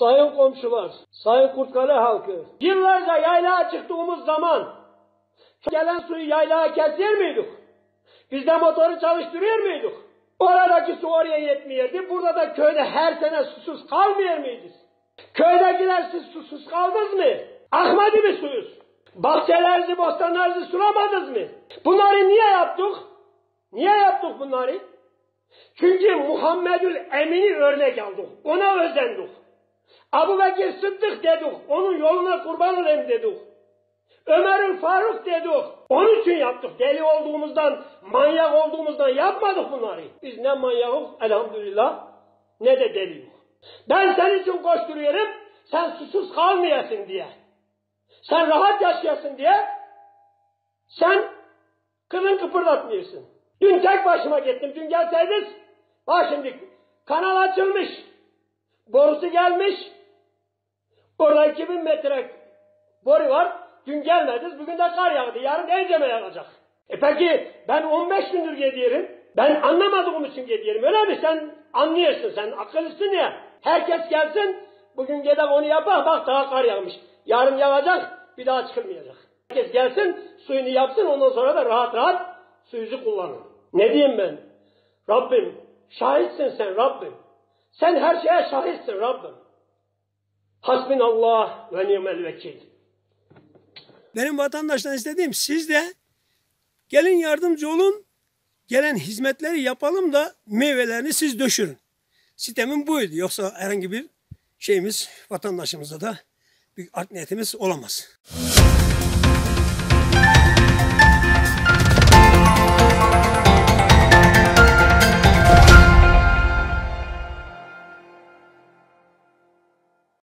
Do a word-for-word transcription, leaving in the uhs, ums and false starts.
sayın komşular, sayın Kurtkale halkı, yıllarca yaylaya çıktığımız zaman gelen suyu yaylaya kesiyor muyduk? Biz de motoru çalıştırıyor muyduk? Oradaki su oraya yetmiyordu. Burada da köyde her sene susuz kalmıyor muydunuz? Köydekiler siz susuz kaldınız mı? Akmadı mı suyuz? Bahçelerinizi, bostanlarınızı sulamadınız mı? Bunları niye yaptık? Niye yaptık bunları? Çünkü Muhammedül Emin'i örnek aldık. Ona özendik. Abu Bekir Sıddık dedik. Onun yoluna kurban olayım dedik. Ömer'in Faruk dedik. Onun için yaptık. Deli olduğumuzdan, manyak olduğumuzdan yapmadık bunları. Biz ne manyakız elhamdülillah ne de deliyiz. Ben senin için koşturuyorum. Sen susuz kalmayasın diye. Sen rahat yaşayasın diye. Sen kılın kıpırdatmıyorsun. Dün tek başıma gittim. Dün gelseydiniz. Bak şimdi kanal açılmış. Borusu gelmiş. Orada iki bin metre boru var. Dün gelmediniz. Bugün de kar yağdı. Yarın enceme yağacak. E peki ben on beş gündür gidiyorum. Ben anlamadığım için gidiyorum. Öyle mi? Sen anlıyorsun. Sen akıllısın ya. Herkes gelsin. Bugün gidip onu yapar. Bak daha kar yağmış. Yarın yağacak. Bir daha çıkılmayacak. Herkes gelsin. Suyunu yapsın. Ondan sonra da rahat rahat suyunuzu kullanın. Ne diyeyim ben? Rabbim şahitsin sen Rabbim. Sen her şeye şahitsin Rabbim. Hasbinallah ve ni'mel vekil. Benim vatandaştan istediğim siz de gelin yardımcı olun. Gelen hizmetleri yapalım da meyvelerini siz döşürün. Sistemin buydu. Yoksa herhangi bir şeyimiz vatandaşımıza da bir art niyetimiz olamaz.